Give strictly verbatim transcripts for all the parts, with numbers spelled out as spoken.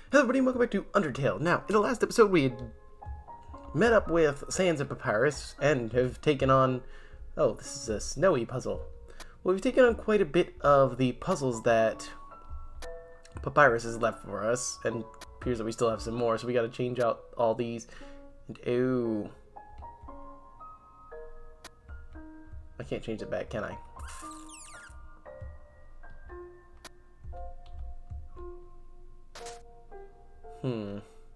Hello everybody and welcome back to Undertale. Now, in the last episode we had met up with Sans and Payparus and have taken on... Oh, this is a snowy puzzle. Well, we've taken on quite a bit of the puzzles that Papyrus has left for us, and it appears that we still have some more, so we gotta change out all these. And ooh. I can't change it back, can I? Hmm.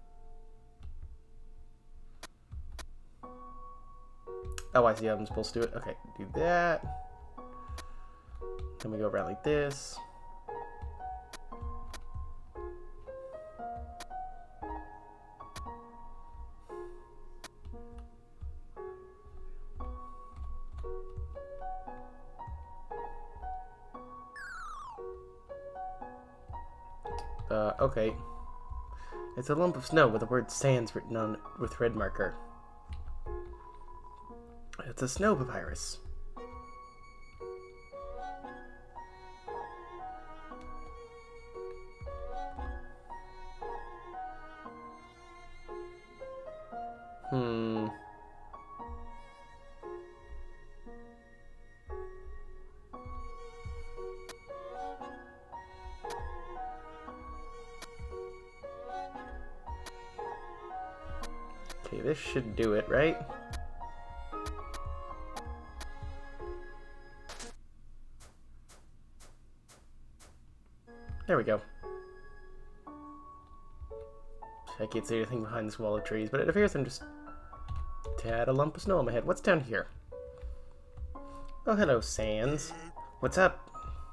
Oh, I see how I'm supposed to do it. Okay, do that. Then we go around like this. Uh, okay. It's a lump of snow with the word Sans written on with red marker. It's a snow papyrus. Hmm. Okay, this should do it, right? There we go. I can't see anything behind this wall of trees, but it appears I'm just had a lump of snow on my head. What's down here? Oh, hello, Sans. What's up?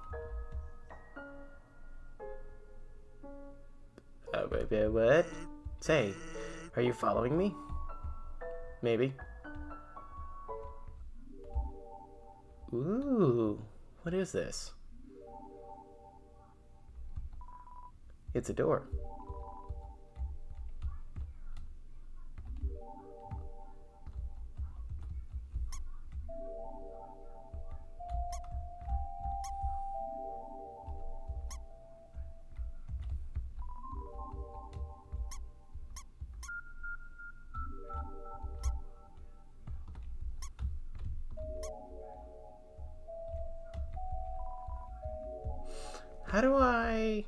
Uh, what? Say, are you following me? Maybe. Ooh, what is this? It's a door. How do I...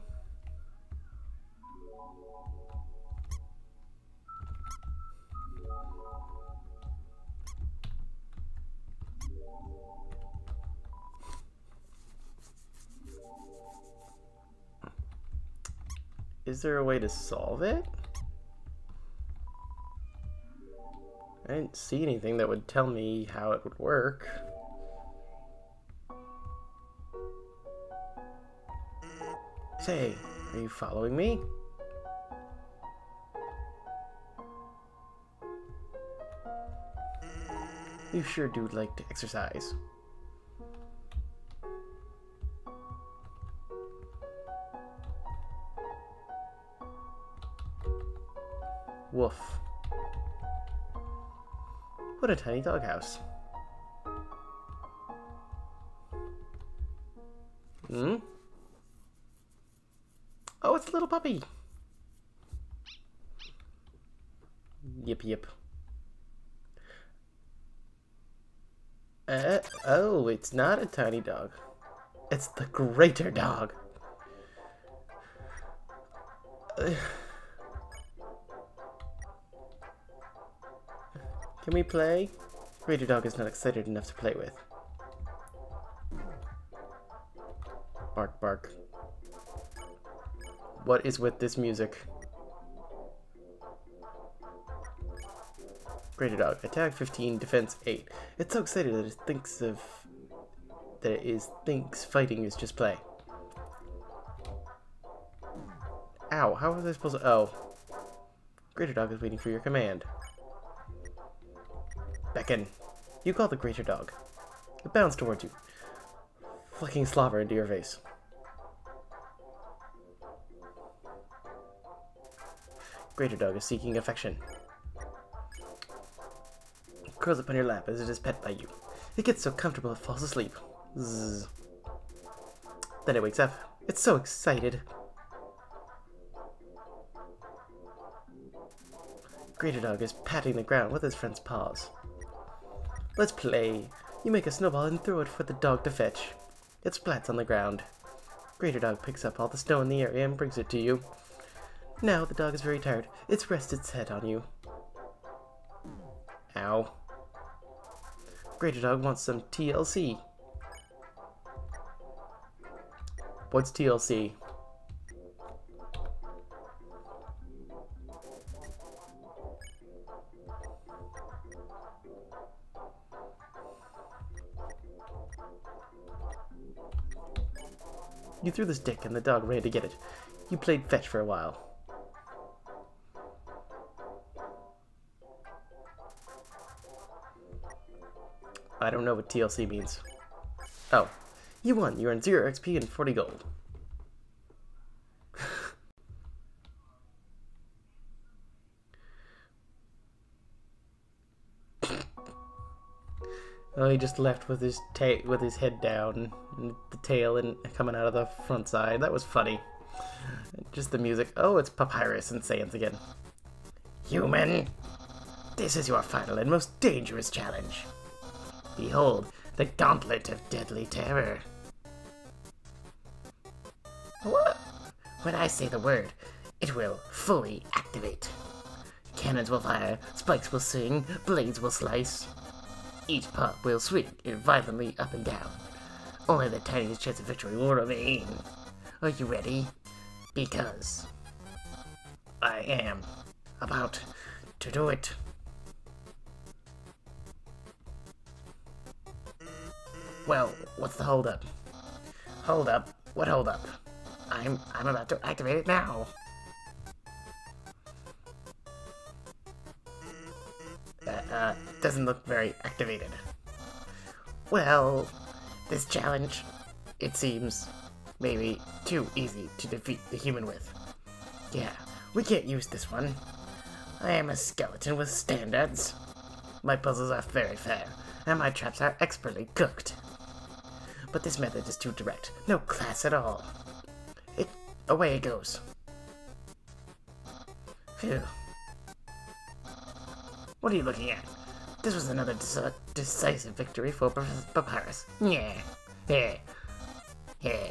Is there a way to solve it? I didn't see anything that would tell me how it would work. Say, are you following me? You sure do like to exercise. Woof. What a tiny doghouse. Hmm? Oh, it's a little puppy. Yip yip. Uh, oh, it's not a tiny dog. It's the greater dog. Uh, Can we play? Greater dog is not excited enough to play with. Bark, bark. What is with this music? Greater dog. Attack fifteen, defense eight. It's so excited that it thinks of... that it is thinks fighting is just play. Ow, how was I supposed to... Oh. Greater dog is waiting for your command. Beckon. You call the greater dog. It bounds towards you, flicking slobber into your face. Greater dog is seeking affection. It curls up on your lap as it is pet by you. It gets so comfortable it falls asleep. Zzz. Then it wakes up. It's so excited. Greater Dog is patting the ground with his friend's paws. Let's play. You make a snowball and throw it for the dog to fetch. It splats on the ground. Greater Dog picks up all the snow in the area and brings it to you. Now the dog is very tired. It's rested its head on you. Ow. Greater Dog wants some T L C. What's T L C? You threw the stick and the dog ran to get it. You played fetch for a while. I don't know what T L C means. Oh, you won. You earned zero X P and forty gold. Oh, he just left with his ta with his head down, and the tail and coming out of the front side. That was funny. Just the music. Oh, it's Papyrus and Sans again. Human, this is your final and most dangerous challenge. Behold, the Gauntlet of Deadly Terror. What? When I say the word, it will fully activate. Cannons will fire, spikes will sing, blades will slice. Each part will swing violently up and down. Only the tiniest chance of victory will remain. Are you ready? Because I am about to do it. Well, what's the hold up? Hold up? What hold up? I'm I'm about to activate it now. That uh, doesn't look very activated. Well, this challenge, it seems maybe too easy to defeat the human with. Yeah, we can't use this one. I am a skeleton with standards. My puzzles are very fair, and my traps are expertly cooked. But this method is too direct. No class at all. It away it goes. Phew. What are you looking at? This was another dec decisive victory for Papyrus. Yeah. Yeah. Yeah.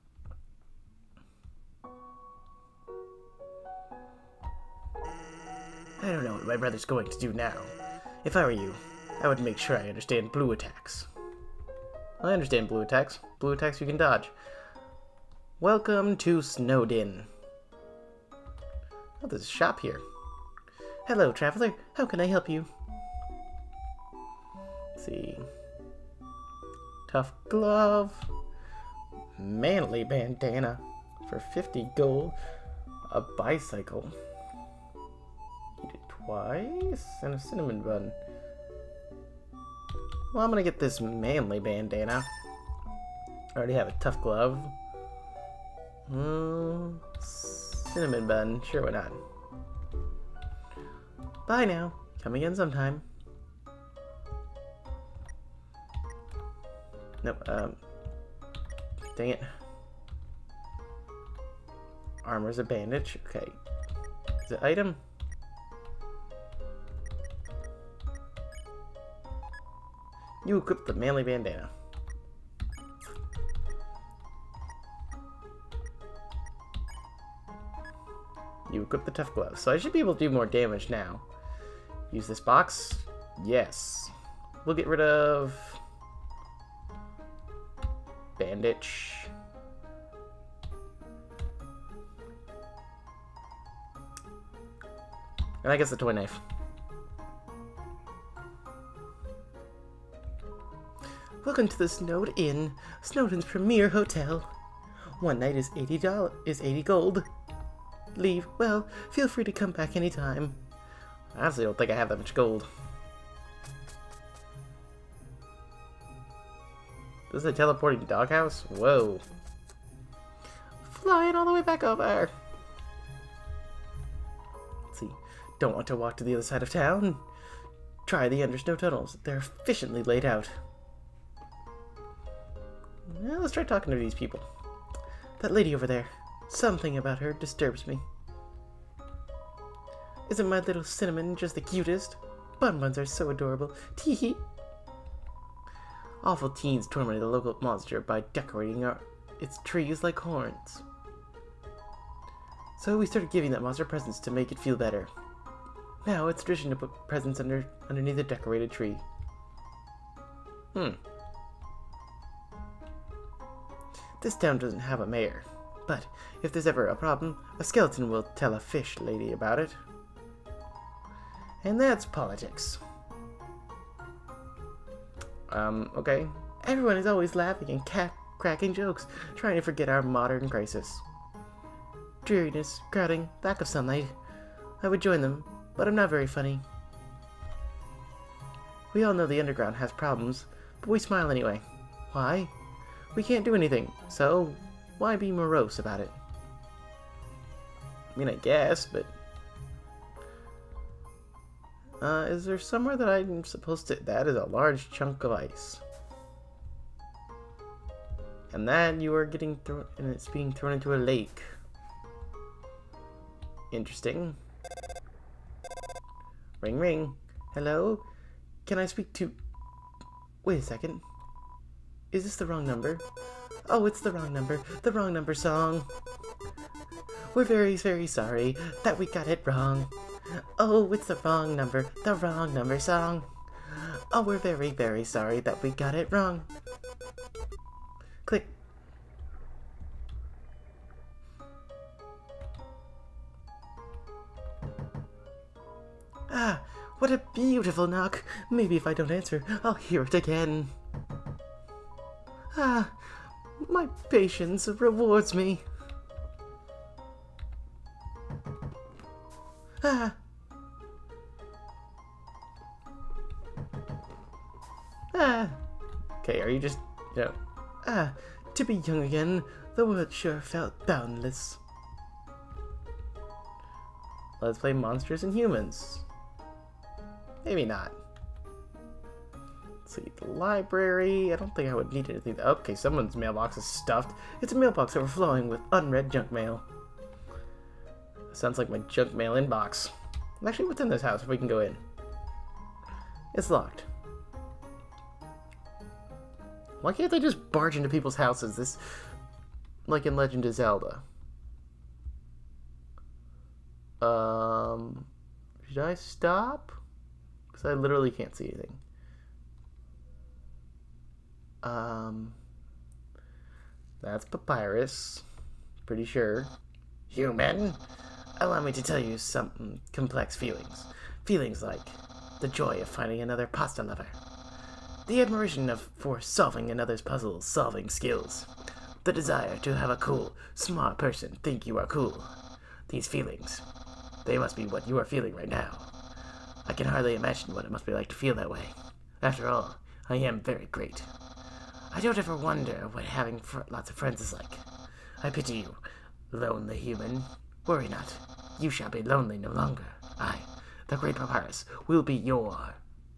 I don't know what my brother's going to do now. If I were you, I would make sure I understand blue attacks. I understand blue attacks. Blue attacks you can dodge. Welcome to Snowdin. Oh, there's a shop here. Hello, traveler. How can I help you? Let's see. Tough glove. Manly bandana for fifty gold. A bicycle. Eat it twice. And a cinnamon bun. Well, I'm gonna get this manly bandana. I already have a tough glove. Mm, cinnamon bun. Sure, why not? Bye now. Come again sometime. Nope, um... dang it. Armor's a bandage. Okay. Is it item? You equip the manly bandana. You equip the tough gloves. So I should be able to do more damage now. Use this box? Yes. We'll get rid of bandage. And I guess the toy knife. Welcome to the Snowd Inn, Snowdin's premier hotel. One night is eighty dollars is eighty gold. Leave, well, feel free to come back anytime. I honestly don't think I have that much gold. This is a teleporting doghouse? Whoa. Flying all the way back over. Let's see. Don't want to walk to the other side of town? Try the undersnow tunnels. They're efficiently laid out. Well, let's try talking to these people. That lady over there. Something about her disturbs me. Isn't my little cinnamon just the cutest? Bun-buns are so adorable. Tee-hee. Awful teens tormented the local monster by decorating our, its trees like horns. So we started giving that monster presents to make it feel better. Now it's tradition to put presents under underneath a decorated tree. Hmm. This town doesn't have a mayor, but if there's ever a problem, a skeleton will tell a fish lady about it. And that's politics. Um, okay. Everyone is always laughing and ca cracking jokes, trying to forget our modern crisis. Dreariness, crowding, lack of sunlight. I would join them, but I'm not very funny. We all know the underground has problems, but we smile anyway. Why? We can't do anything, so why be morose about it? I mean, I guess, but... Uh, is there somewhere that I'm supposed to... That is a large chunk of ice. And that you are getting thrown... And it's being thrown into a lake. Interesting. Ring ring. Hello? Can I speak to... Wait a second. Is this the wrong number? Oh, it's the wrong number. The wrong number song. We're very, very sorry that we got it wrong. Oh, it's the wrong number. The wrong number song. Oh, we're very, very sorry that we got it wrong. Click. Ah, what a beautiful knock. Maybe if I don't answer, I'll hear it again. Ah, my patience rewards me. Ah. Ah. Okay, are you just, you know, ah, to be young again, the world sure felt boundless. Let's play monsters and humans. Maybe not. Let's see, the library. I don't think I would need anything. Okay, someone's mailbox is stuffed. It's a mailbox overflowing with unread junk mail. Sounds like my junk mail inbox. Actually, what's in this house if we can go in? It's locked. Why can't they just barge into people's houses? This, like in Legend of Zelda. Um, should I stop? Because I literally can't see anything. Um, that's Papyrus. Pretty sure. Human, allow me to tell you some complex feelings. Feelings like the joy of finding another pasta lover. The admiration of for solving another's puzzle solving skills. The desire to have a cool, smart person think you are cool. These feelings, they must be what you are feeling right now. I can hardly imagine what it must be like to feel that way. After all, I am very great. I don't ever wonder what having fr lots of friends is like. I pity you, lonely human. Worry not. You shall be lonely no longer. I, the great Papyrus, will be your...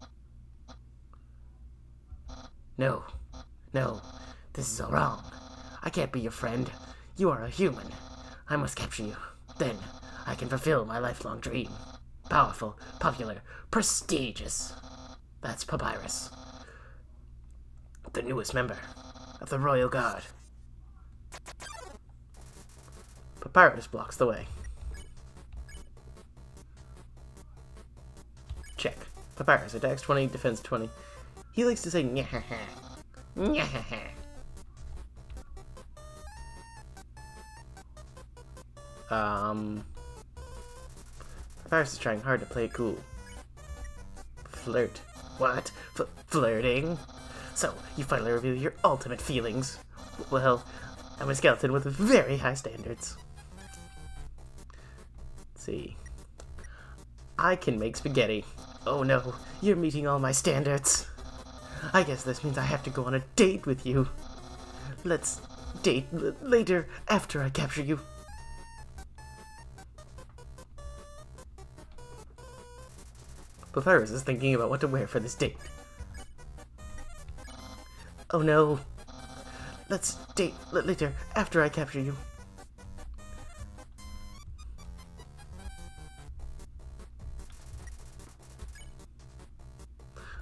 No. No. This is all wrong. I can't be your friend. You are a human. I must capture you. Then, I can fulfill my lifelong dream. Powerful, popular, prestigious. That's Papyrus. The newest member of the Royal Guard. Papyrus blocks the way. Check. Papyrus attacks twenty, defense twenty. He likes to say nyahaha. Nyahaha. Um... Papyrus is trying hard to play it cool. Flirt. What? F flirting? So, you finally reveal your ultimate feelings. Well, I'm a skeleton with very high standards. Let's see. I can make spaghetti. Oh no, you're meeting all my standards. I guess this means I have to go on a date with you. Let's date l later after I capture you. Papyrus is thinking about what to wear for this date. Oh no. Let's date l later after I capture you.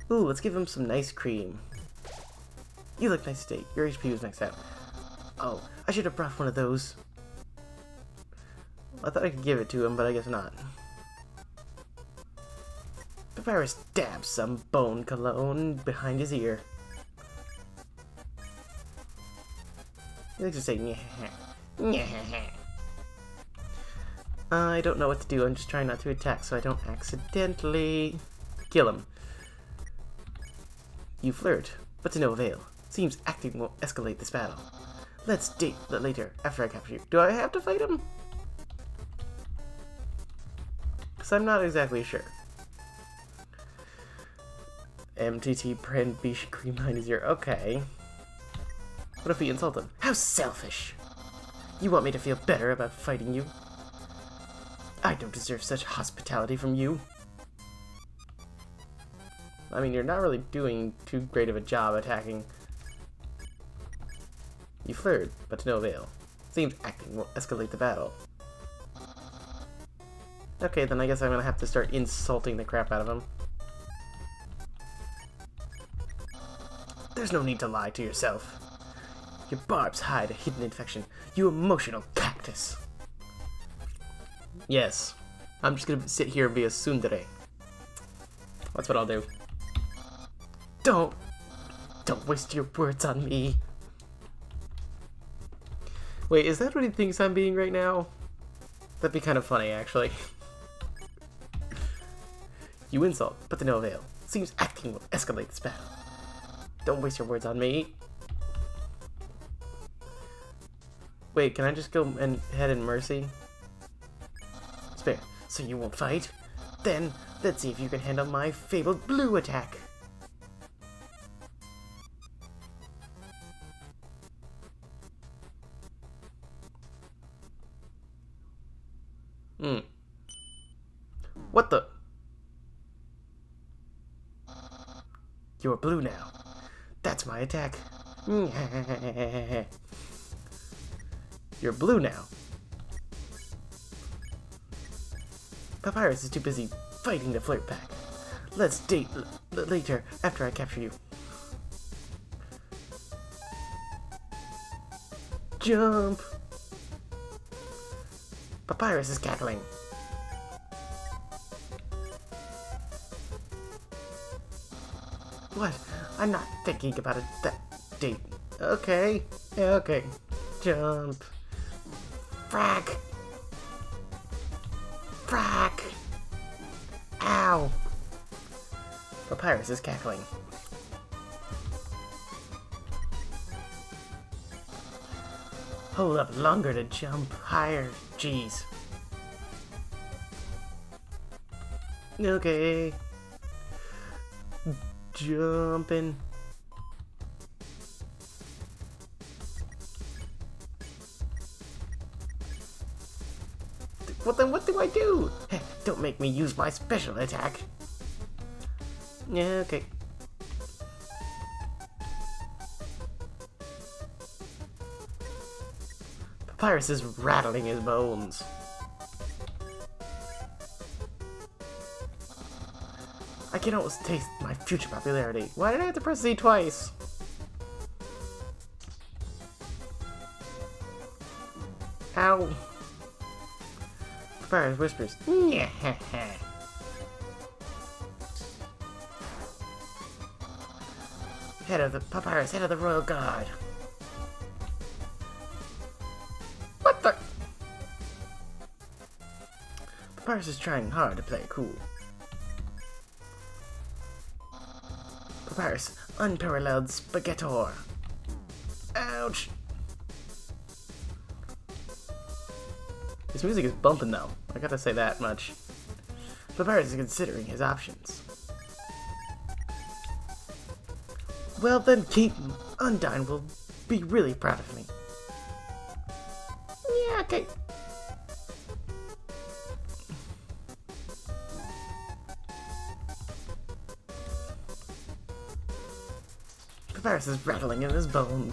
Ooh, let's give him some nice cream. You look nice today. Your H P was maxed out. Oh, I should have brought one of those. I thought I could give it to him, but I guess not. Papyrus dabs some bone cologne behind his ear. He likes to say, nyeh, nyeh. I don't know what to do. I'm just trying not to attack so I don't accidentally kill him. You flirt, but to no avail. Seems acting will escalate this battle. Let's date later, after I capture you. Do I have to fight him? Because I'm not exactly sure. M T T brand biche cream behind his ear. Okay. What if we insult him? How selfish! You want me to feel better about fighting you? I don't deserve such hospitality from you. I mean, you're not really doing too great of a job attacking. You flirt, but to no avail. Seems acting will escalate the battle. Okay, then I guess I'm gonna have to start insulting the crap out of him. There's no need to lie to yourself. Your barbs hide a hidden infection. You emotional cactus. Yes, I'm just gonna sit here and be a tsundere. That's what I'll do. Don't, don't waste your words on me. Wait, is that what he thinks I'm being right now? That'd be kind of funny, actually. You insult, but to no avail. Seems acting will escalate this battle. Don't waste your words on me. Wait, can I just go and head in mercy? Spare, so you won't fight? Then, let's see if you can handle my fabled blue attack. Hmm. What the? You're blue now. That's my attack. You're blue now. Papyrus is too busy fighting to flirt back. Let's date l later after I capture you. Jump! Papyrus is cackling. What? I'm not thinking about it. That date. Okay. Yeah, okay. Jump. Frack. Frack. Ow. Papyrus is cackling. Hold up longer to jump higher. Jeez. Okay. Jumping. Well then what do I do? Hey, don't make me use my special attack. Yeah, okay. Papyrus is rattling his bones. I can almost taste my future popularity. Why did I have to press Z twice? Ow. Papyrus whispers. Head of the Papyrus, head of the Royal Guard. What the? Papyrus is trying hard to play it cool. Papyrus, unparalleled spaghettor. Ouch! This music is bumping though, I gotta say that much. Papyrus is considering his options. Well then, King Undyne will be really proud of me. Yeah, okay. Papyrus is rattling in his bones.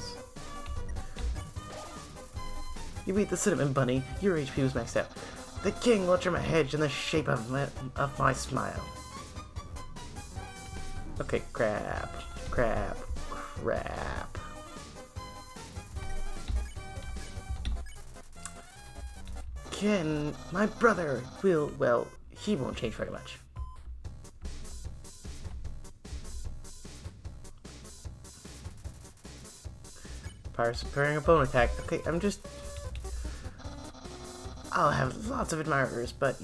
You beat the cinnamon bunny, your H P was maxed out. The king will trim a hedge in the shape of my, of my smile. Okay. Okay, crap, crap, crap. Ken, my brother, will, well, he won't change very much. Pyrus preparing a bone attack. Okay, I'm just... I'll have lots of admirers, but...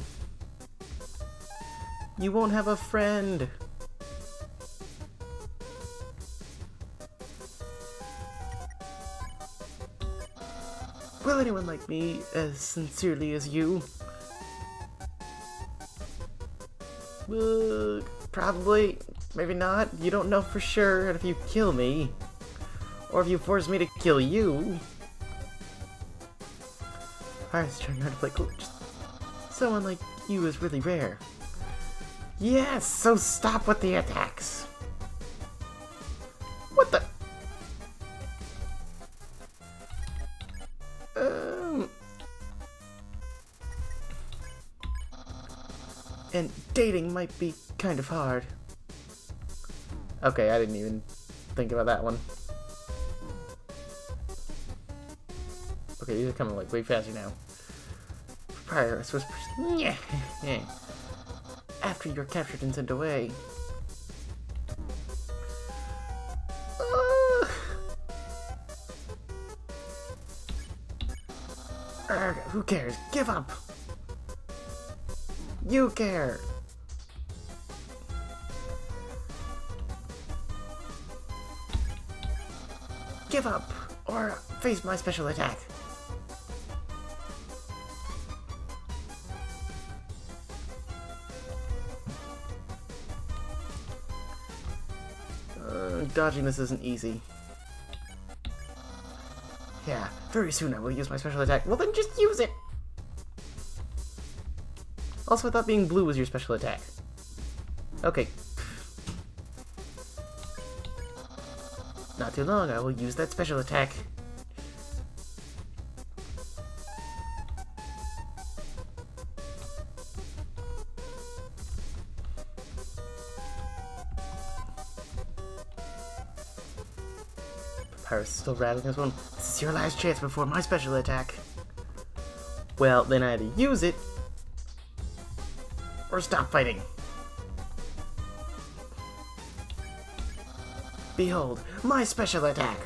You won't have a friend! Will anyone like me as sincerely as you? Uh, probably. Maybe not. You don't know for sure, and if you kill me... Or if you force me to kill you... Pyrus trying hard to play cool. Just someone like you is really rare. Yes, so stop with the attacks. What the? Um... And dating might be kind of hard. Okay, I didn't even think about that one. Okay, these are coming like way faster now. Pyrus was yeah. After you're captured and sent away. Uh, Urgh, who cares? Give up. You care. Give up or face my special attack. Dodging this isn't easy. Yeah, very soon I will use my special attack. Well then just use it! Also, I thought being blue was your special attack. Okay. Not too long, I will use that special attack. Pyrus is still rattling this one. This is your last chance before my special attack. Well, then I had to use it, or stop fighting. Behold, my special attack.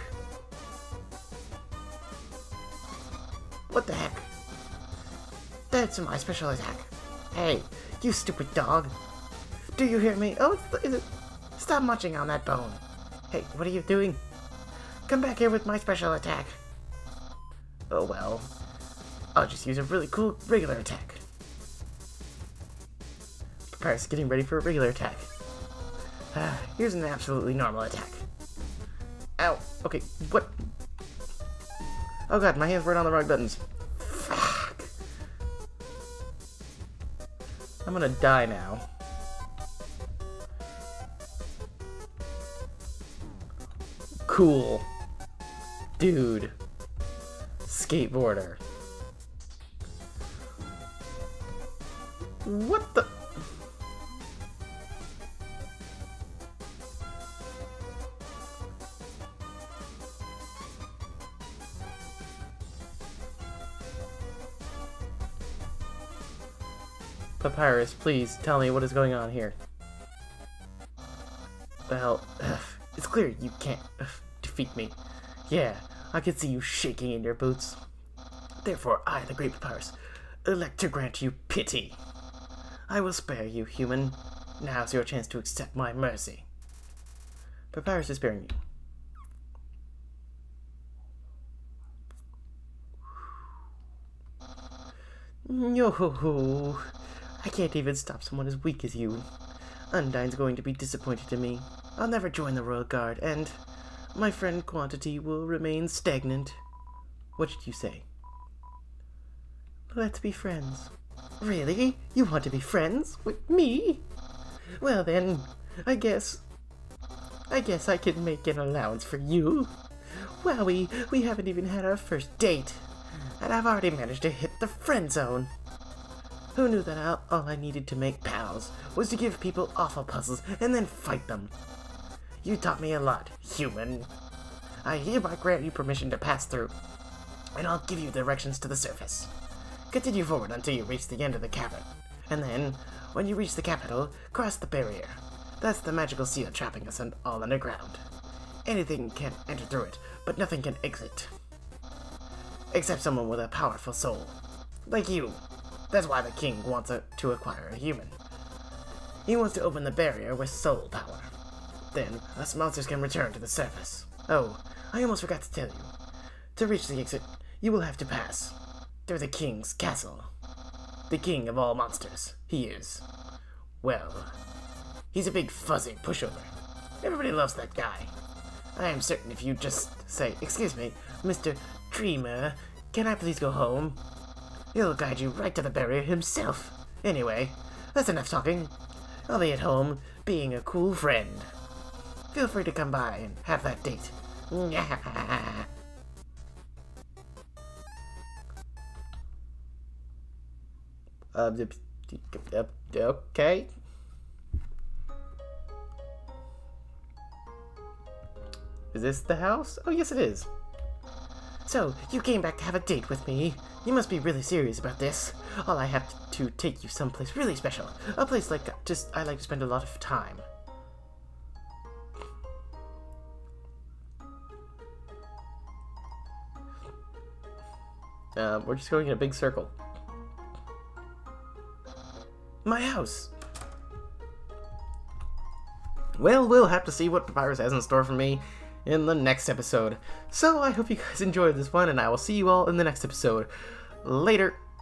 What the heck? That's my special attack. Hey, you stupid dog. Do you hear me? Oh, it's the, is it? Stop munching on that bone. Hey, what are you doing? Come back here with my special attack. Oh well. I'll just use a really cool regular attack. Pyrus getting ready for a regular attack. Uh, here's an absolutely normal attack. Ow. Okay, what? Oh god, my hands were on the wrong buttons. Fuck. I'm gonna die now. Cool. Dude. Skateboarder. What the? Papyrus, please tell me what is going on here. Well, ugh, it's clear you can't ugh, defeat me. Yeah, I can see you shaking in your boots. Therefore, I, the great Papyrus, elect to grant you pity. I will spare you, human. Now's your chance to accept my mercy. Papyrus is sparing you. Yo-ho-ho. I can't even stop someone as weak as you. Undyne's going to be disappointed in me. I'll never join the Royal Guard, and my friend Quantity will remain stagnant. What did you say? Let's be friends. Really? You want to be friends with me? Well then, I guess... I guess I can make an allowance for you. Wowie, we haven't even had our first date. And I've already managed to hit the friend zone. Who knew that all I needed to make pals was to give people awful puzzles and then fight them? You taught me a lot, human. I hereby grant you permission to pass through, and I'll give you directions to the surface. Continue forward until you reach the end of the cavern, and then, when you reach the capital, cross the barrier. That's the magical seal trapping us all underground. Anything can enter through it, but nothing can exit. Except someone with a powerful soul. Like you. That's why the king wants a, to acquire a human. He wants to open the barrier with soul power. Then, us monsters can return to the surface. Oh, I almost forgot to tell you. To reach the exit, you will have to pass through the king's castle. The king of all monsters, he is. Well, he's a big fuzzy pushover. Everybody loves that guy. I am certain if you just say, "Excuse me, Mister Dreamer, can I please go home?" He'll guide you right to the barrier himself. Anyway, that's enough talking. I'll be at home, being a cool friend. Feel free to come by and have that date. uh, okay. Is this the house? Oh, yes it is. So, you came back to have a date with me. You must be really serious about this. All I have to take you someplace really special. A place like just I like to spend a lot of time. Um, we're just going in a big circle. My house! Well, we'll have to see what Papyrus has in store for me in the next episode. So I hope you guys enjoyed this one, and I will see you all in the next episode. Later!